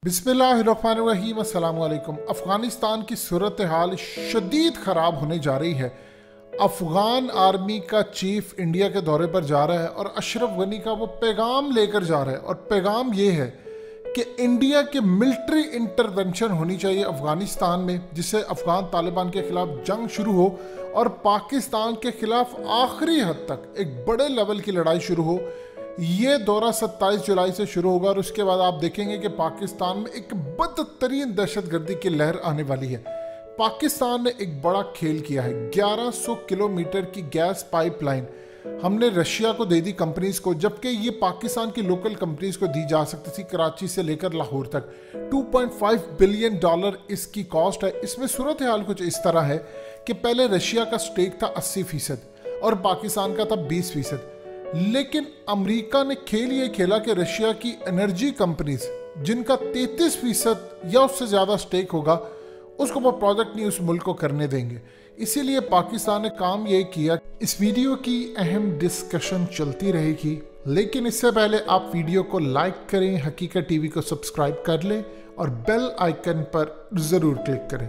बिस्मिल्लाहिर्रहमानिर्रहीम अस्सलाम वालेकुम। अफ़गानिस्तान की सूरत हाल शदीद ख़राब होने जा रही है। अफ़गान आर्मी का चीफ इंडिया के दौरे पर जा रहा है और अशरफ गनी का वो पैगाम लेकर जा रहा है, और पैगाम ये है कि इंडिया के मिलिट्री इंटरवेंशन होनी चाहिए अफ़गानिस्तान में, जिससे अफ़गान तालिबान के ख़िलाफ़ जंग शुरू हो और पाकिस्तान के ख़िलाफ़ आखिरी हद तक एक बड़े लेवल की लड़ाई शुरू हो। ये दौरा 27 जुलाई से शुरू होगा और उसके बाद आप देखेंगे कि पाकिस्तान में एक बदतरीन दहशतगर्दी की लहर आने वाली है। पाकिस्तान ने एक बड़ा खेल किया है। 1100 किलोमीटर की गैस पाइपलाइन हमने रशिया को दे दी कंपनीज को, जबकि ये पाकिस्तान की लोकल कंपनीज को दी जा सकती थी कराची से लेकर लाहौर तक। 2.5 बिलियन डॉलर इसकी कॉस्ट है। इसमें सूरत हाल कुछ इस तरह है कि पहले रशिया का स्टेक था 80% और पाकिस्तान का था 20%, लेकिन अमेरिका ने खेल ये खेला कि रशिया की एनर्जी कंपनीज जिनका 33% या उससे ज़्यादा स्टेक होगा, उसको वो प्रोजेक्ट नहीं उस मुल्क को करने देंगे। इसीलिए पाकिस्तान ने काम ये किया। इस वीडियो की अहम डिस्कशन चलती रहेगी, लेकिन इससे पहले आप वीडियो को लाइक करें, हकीकत टीवी को सब्सक्राइब कर लें और बेल आइकन पर ज़रूर क्लिक करें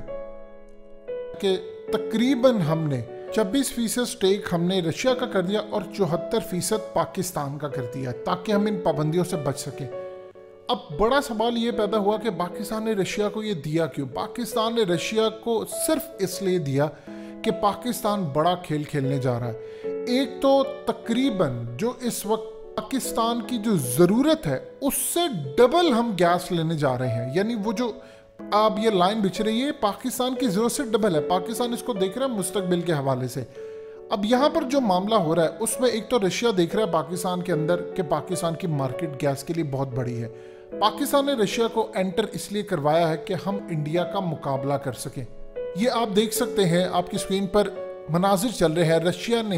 कि तकरीबन हमने 26% स्टेक हमने रशिया का कर दिया और 74% पाकिस्तान का कर दिया, ताकि हम इन पाबंदियों से बच सकें। अब बड़ा सवाल ये पैदा हुआ कि पाकिस्तान ने रशिया को ये दिया क्यों? पाकिस्तान ने रशिया को सिर्फ इसलिए दिया कि पाकिस्तान बड़ा खेल खेलने जा रहा है। एक तो तकरीबन जो इस वक्त पाकिस्तान की जो ज़रूरत है उससे डबल हम गैस लेने जा रहे हैं। यानी वो जो अब ये लाइन बिछ रही है पाकिस्तान की ज़रूरत से डबल है। पाकिस्तान इसको देख रहा है मुस्तकबिल के हवाले से। अब यहाँ पर जो मामला हो रहा है उसमें एक तो रशिया देख रहा है पाकिस्तान के अंदर कि पाकिस्तान की मार्केट गैस के लिए बहुत बड़ी है। पाकिस्तान ने रशिया को एंटर इसलिए करवाया है कि हम इंडिया का मुकाबला कर सकें। ये आप देख सकते हैं, आपकी स्क्रीन पर मनाजिर चल रहे हैं। रशिया ने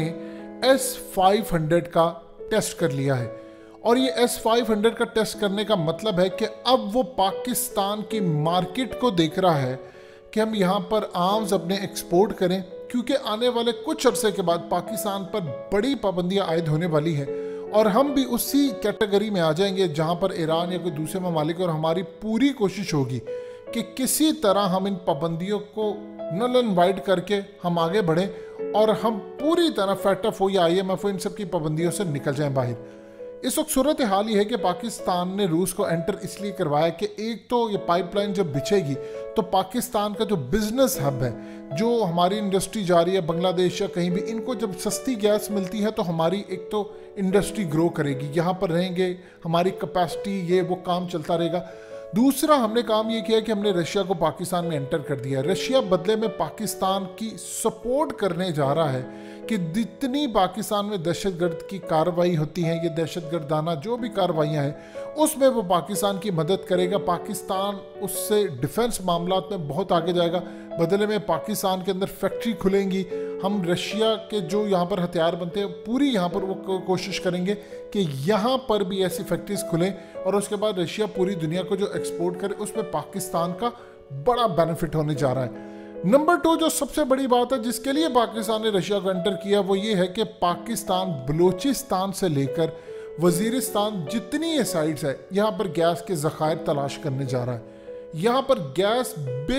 S-500 का टेस्ट कर लिया है और ये S-500 का टेस्ट करने का मतलब है कि अब वो पाकिस्तान की मार्केट को देख रहा है कि हम यहाँ पर आर्म्स अपने एक्सपोर्ट करें, क्योंकि आने वाले कुछ अरसे के बाद पाकिस्तान पर बड़ी पाबंदियाँ आयद होने वाली हैं और हम भी उसी कैटेगरी में आ जाएंगे जहाँ पर ईरान या कोई दूसरे ममालिक। और हमारी पूरी कोशिश होगी कि किसी तरह हम इन पाबंदियों को नल एंड वाइड करके हम आगे बढ़ें और हम पूरी तरह फेटअप हो या IMF हो, इन सब की पाबंदियों से निकल जाएं बाहर। इस वक्त सूरत हाल ये है कि पाकिस्तान ने रूस को एंटर इसलिए करवाया कि एक तो ये पाइपलाइन जब बिछेगी तो पाकिस्तान का जो बिजनेस हब है, जो हमारी इंडस्ट्री जा रही है बांग्लादेश या कहीं भी, इनको जब सस्ती गैस मिलती है तो हमारी एक तो इंडस्ट्री ग्रो करेगी, यहाँ पर रहेंगे, हमारी कैपेसिटी ये वो काम चलता रहेगा। दूसरा हमने काम ये किया कि हमने रशिया को पाकिस्तान में एंटर कर दिया। रशिया बदले में पाकिस्तान की सपोर्ट करने जा रहा है कि जितनी पाकिस्तान में दहशतगर्द की कार्रवाई होती हैं, ये दहशतगर्दाना जो भी कार्रवाइयाँ हैं, उसमें वो पाकिस्तान की मदद करेगा। पाकिस्तान उससे डिफेंस मामलात में बहुत आगे जाएगा। बदले में पाकिस्तान के अंदर फैक्ट्री खुलेंगी। हम रशिया के जो यहाँ पर हथियार बनते हैं पूरी यहाँ पर वो कोशिश करेंगे कि यहाँ पर भी ऐसी फैक्ट्रीज खुलें और उसके बाद रशिया पूरी दुनिया को जो एक्सपोर्ट करे उसमें पाकिस्तान का बड़ा बेनिफिट होने जा रहा है। नंबर 2 जो सबसे बड़ी बात है जिसके लिए पाकिस्तान ने रशिया को एंटर किया वो ये है कि पाकिस्तान बलूचिस्तान से लेकर वजीरिस्तान जितनी ये साइड्स है यहाँ पर गैस के ज़खायर तलाश करने जा रहा है। यहाँ पर गैस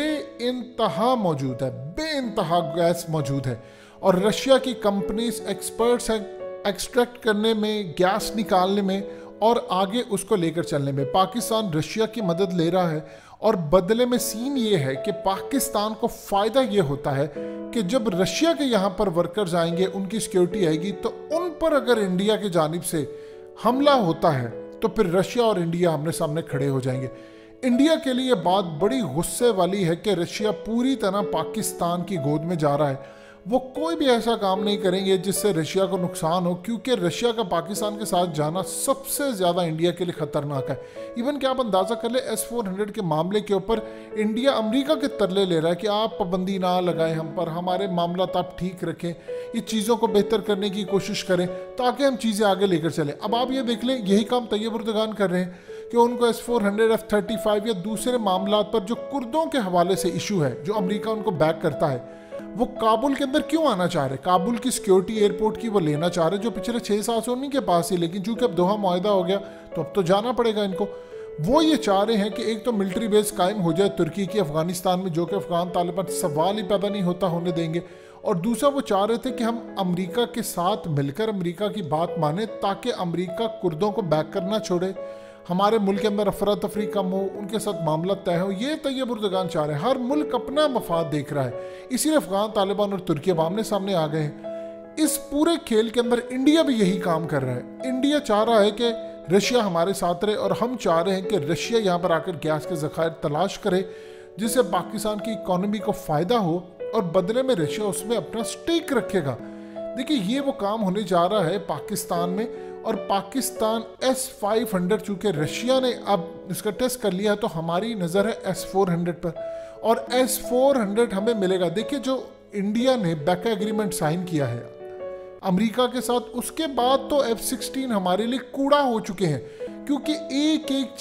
बेइंतहा मौजूद है, बेइंतहा गैस मौजूद है और रशिया की कंपनीज एक्सपर्ट्स हैं एक्सट्रैक्ट करने में, गैस निकालने में और आगे उसको लेकर चलने में। पाकिस्तान रशिया की मदद ले रहा है और बदले में सीन ये है कि पाकिस्तान को फ़ायदा ये होता है कि जब रशिया के यहाँ पर वर्कर्स आएंगे, उनकी सिक्योरिटी आएगी, तो उन पर अगर इंडिया की जानिब से हमला होता है तो फिर रशिया और इंडिया आमने सामने खड़े हो जाएंगे। इंडिया के लिए बात बड़ी गुस्से वाली है कि रशिया पूरी तरह पाकिस्तान की गोद में जा रहा है। वो कोई भी ऐसा काम नहीं करेंगे जिससे रशिया को नुकसान हो, क्योंकि रशिया का पाकिस्तान के साथ जाना सबसे ज़्यादा इंडिया के लिए ख़तरनाक है। इवन कि आप अंदाज़ा कर ले S-400 के मामले के ऊपर इंडिया अमेरिका के तरले ले रहा है कि आप पाबंदी ना लगाएं हम पर, हमारे मामला आप ठीक रखें, ये चीज़ों को बेहतर करने की कोशिश करें ताकि हम चीज़ें आगे लेकर चलें। अब आप ये देख लें, यही काम तैयब उर्दगान कर रहे हैं कि उनको S-400, F-35 या दूसरे मामला पर जो कुर्दों के हवाले से इशू है, जो अमेरिका उनको बैक करता है, वो काबुल के अंदर क्यों आना चाह रहे? काबुल की सिक्योरिटी एयरपोर्ट की वो लेना चाह रहे जो पिछले 6 साल से उन्हीं के पास ही, लेकिन चूंकि अब दोहा मुआहदा हो गया तो अब तो जाना पड़ेगा इनको। वो ये चाह रहे हैं कि एक तो मिलिट्री बेस कायम हो जाए तुर्की की अफगानिस्तान में, जो कि अफगान तालिबान सवाल ही पैदा नहीं होने देंगे, और दूसरा वो चाह रहे थे कि हम अमेरिका के साथ मिलकर अमेरिका की बात माने ताकि अमेरिका कुर्दों को बैक करना छोड़े, हमारे मुल्क के अंदर अफरा तफरी कम हो, उनके साथ मामला तय हो। ये तैयब उर्दगान चाह रहे हैं। हर मुल्क अपना मफाद देख रहा है, इसीलिए अफगान तालिबान और तुर्की अब आमने सामने आ गए हैं। इस पूरे खेल के अंदर इंडिया भी यही काम कर रहा है। इंडिया चाह रहा है कि रशिया हमारे साथ रहे, और हम चाह रहे हैं कि रशिया यहाँ पर आकर गैस के ज़खायर तलाश करे जिससे पाकिस्तान की इकॉनमी को फ़ायदा हो, और बदले में रशिया उसमें अपना स्टेक रखेगा। देखिए ये वो काम होने जा रहा है पाकिस्तान में, और पाकिस्तान S-500 चूँकि रशिया ने अब इसका टेस्ट कर लिया है, तो हमारी नज़र है S-400 पर, और S-400 हमें मिलेगा। देखिए जो इंडिया ने बैका एग्रीमेंट साइन किया है अमेरिका के साथ, उसके बाद तो F-16 हमारे लिए कूड़ा हो चुके हैं, क्योंकि एक एक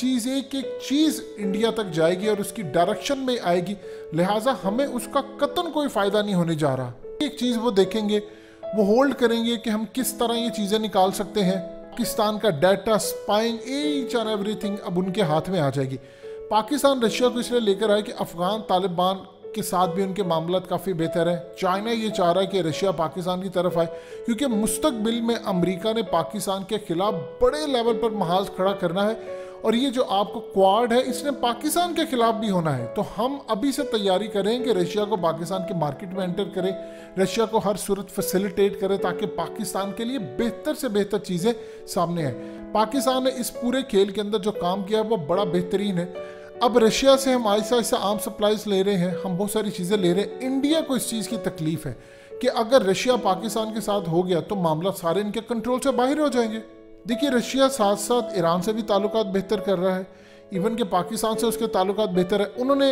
चीज़ इंडिया तक जाएगी और उसकी डायरेक्शन में आएगी, लिहाजा हमें उसका कतन कोई फ़ायदा नहीं होने जा रहा। एक चीज़ वो देखेंगे, वो होल्ड करेंगे कि हम किस तरह ये चीज़ें निकाल सकते हैं। पाकिस्तान का data, spying, each and everything अब उनके हाथ में आ जाएगी। पाकिस्तान रशिया को इसलिए लेकर आए कि अफगान तालिबान के साथ भी उनके मामला काफ़ी बेहतर है। चाइना ये चाह रहा है कि रशिया पाकिस्तान की तरफ आए, क्योंकि मुस्तकबिल में अमेरिका ने पाकिस्तान के खिलाफ बड़े लेवल पर महाज खड़ा करना है, और ये जो आपको क्वाड है इसने पाकिस्तान के खिलाफ भी होना है। तो हम अभी से तैयारी करें कि रशिया को पाकिस्तान के मार्केट में एंटर करें, रशिया को हर सूरत फैसिलिटेट करें ताकि पाकिस्तान के लिए बेहतर से बेहतर चीज़ें सामने आए। पाकिस्तान ने इस पूरे खेल के अंदर जो काम किया है वो बड़ा बेहतरीन है। अब रशिया से हम आहिस्ता आहिस्ता आर्म सप्लाईज ले रहे हैं, हम बहुत सारी चीज़ें ले रहे हैं। इंडिया को इस चीज़ की तकलीफ है कि अगर रशिया पाकिस्तान के साथ हो गया तो मामला सारे इनके कंट्रोल से बाहर हो जाएंगे। देखिए रशिया साथ साथ ईरान से भी ताल्लुकात बेहतर कर रहा है, इवन के पाकिस्तान से उसके ताल्लुकात बेहतर है। उन्होंने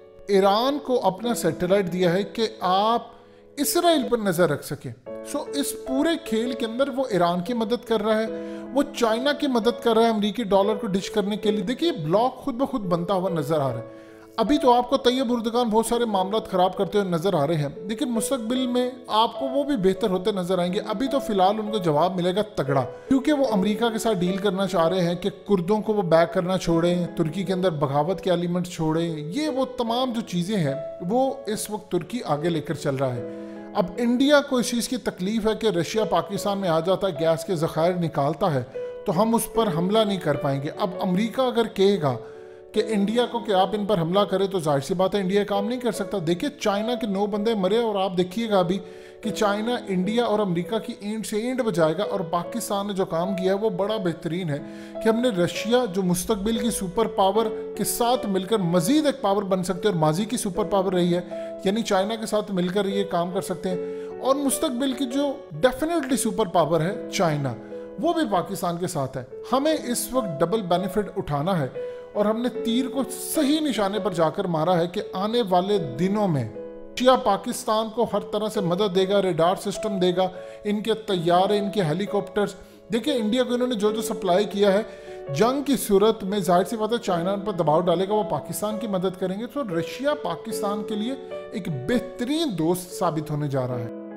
ईरान को अपना सैटेलाइट दिया है कि आप इसराइल पर नज़र रख सकें। सो इस पूरे खेल के अंदर वो ईरान की मदद कर रहा है, वो चाइना की मदद कर रहा है अमरीकी डॉलर को डिश करने के लिए। देखिए ब्लॉक खुद ब खुद बनता हुआ नजर आ रहा है। अभी तो आपको तैयब उर्दगान बहुत सारे मामला खराब करते हुए नजर आ रहे हैं, लेकिन मुस्तकबिल में आपको वो भी बेहतर होते नजर आएंगे। अभी तो फिलहाल उनको जवाब मिलेगा तगड़ा, क्योंकि वो अमेरिका के साथ डील करना चाह रहे हैं कि कुर्दों को वो बैक करना छोड़ें, तुर्की के अंदर बगावत के एलिमेंट छोड़ें। ये वो तमाम जो चीज़ें हैं वो इस वक्त तुर्की आगे लेकर चल रहा है। अब इंडिया को इस चीज़ की तकलीफ है कि रशिया पाकिस्तान में आ जाता है, गैस के ज़खायर निकालता है, तो हम उस पर हमला नहीं कर पाएंगे। अब अमेरिका अगर कहेगा कि इंडिया को कि आप इन पर हमला करें, तो जाहिर सी बात है इंडिया काम नहीं कर सकता। देखिए चाइना के 9 बंदे मरे, और आप देखिएगा अभी कि चाइना इंडिया और अमेरिका की ईंट से ईंट बजाएगा। और पाकिस्तान ने जो काम किया है वो बड़ा बेहतरीन है कि हमने रशिया जो मुस्तकबिल की सुपर पावर के साथ मिलकर मजीद एक पावर बन सकते हैं, और माजी की सुपर पावर रही है, यानी चाइना के साथ मिलकर ये काम कर सकते हैं। और मुस्तकबिल की जो डेफिनेटली सुपर पावर है चाइना, वो भी पाकिस्तान के साथ है। हमें इस वक्त डबल बेनिफिट उठाना है, और हमने तीर को सही निशाने पर जाकर मारा है कि आने वाले दिनों में रशिया पाकिस्तान को हर तरह से मदद देगा, रेडार सिस्टम देगा, इनके तैयारे, इनके हेलीकॉप्टर्स। देखिए इंडिया को इन्होंने जो जो सप्लाई किया है, जंग की सूरत में जाहिर सी बात है चाइना उन पर दबाव डालेगा, वो पाकिस्तान की मदद करेंगे। तो रशिया पाकिस्तान के लिए एक बेहतरीन दोस्त साबित होने जा रहा है।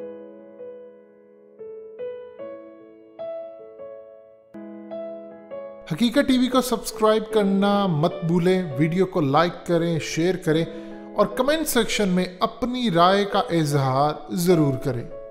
हकीकत टीवी को सब्सक्राइब करना मत भूलें, वीडियो को लाइक करें, शेयर करें, और कमेंट सेक्शन में अपनी राय का इजहार ज़रूर करें।